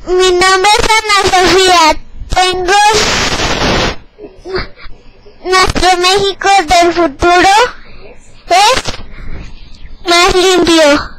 Mi nombre es Ana Sofía. Tengo... Nuestro México del futuro es más limpio.